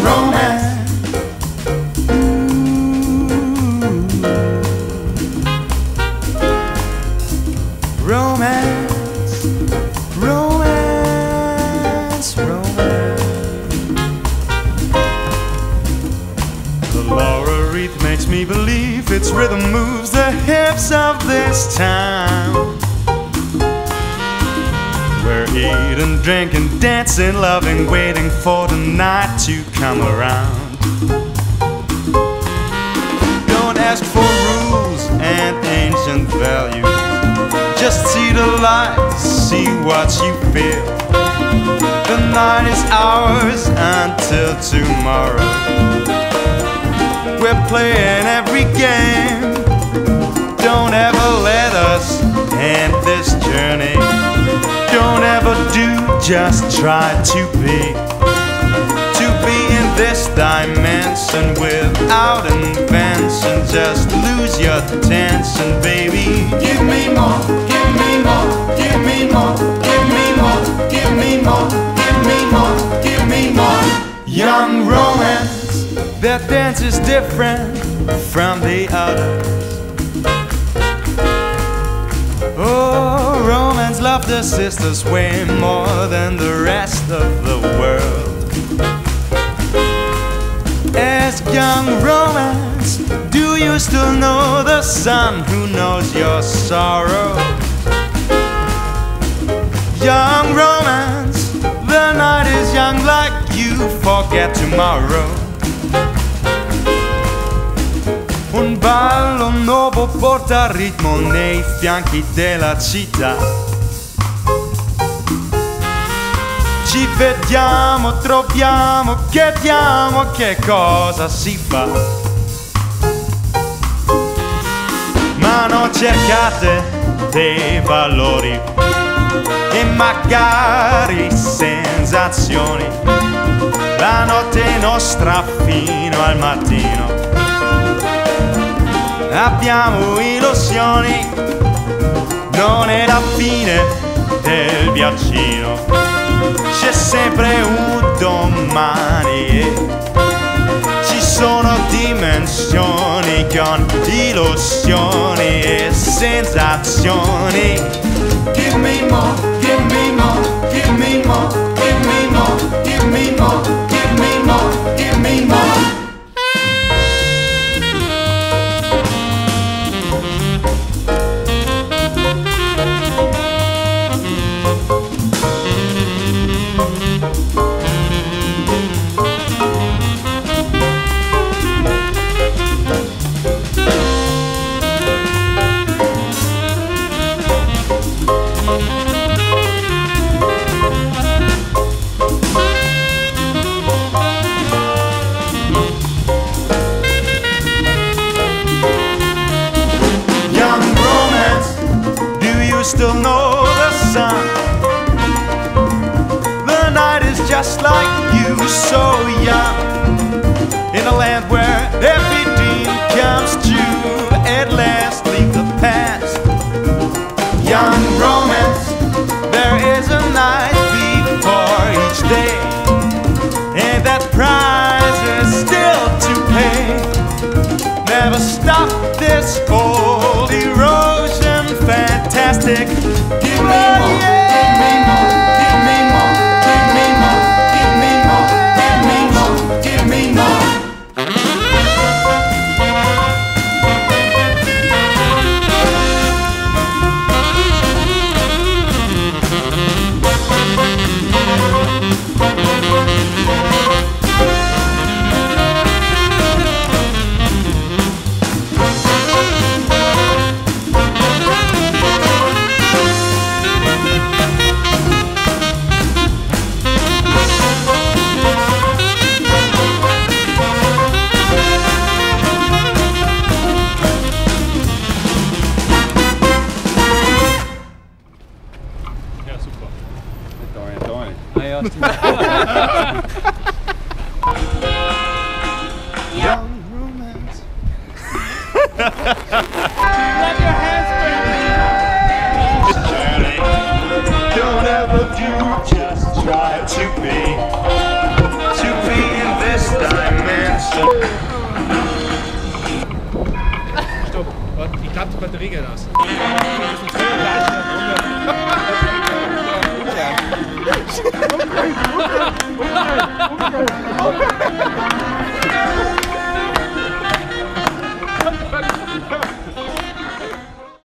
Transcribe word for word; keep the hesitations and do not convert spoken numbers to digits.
romance. Romance, romance, romance. The laurel wreath makes me believe its rhythm moves the hips of this town. We're eating, drinking, dancing, loving, waiting for the night to come around. Don't ask for rules and ancient values. Just see the light, see what you feel. The night is ours until tomorrow. We're playing every game. Don't ever let us end this journey. Don't ever do, just try to be. To be in this dimension without invention. Just lose your tension, baby. Give me more, give me more, give me more, give me more, give me more, give me more, give me more. Young romance, that dance is different from the others. Oh, romance loved the sisters way more than the rest of the world. Ask young romance, do you still know the sun who knows your sorrow? Young romance, the night is young like you, forget tomorrow. Un ballo nuovo porta ritmo nei fianchi della città. Ci vediamo, troviamo, chiediamo che cosa si fa. Ma non cercate dei valori e magari sensazioni. La notte è nostra fino al mattino. Abbiamo illusioni, non è la fine del viaggino. C'è sempre un domani e ci sono dimensioni con illusioni e sensazioni. Give me more, give me more, give me more, give me more, give me more, give me more, give me more. Still know the sun. The night is just like you, so young. In a land where every dream comes true, at last leave the past. Young romance, there is a night before each day, and that price is still to pay. Never stop this old erosion, fantastic. Give me more, give me more, give me more, give me more, give me more, give me more, give me more. Young romance. Let your hands Journey. Don't ever do, just try to be, to be in this umdrehen, umdrehen, umdrehen, umdrehen, umdrehen.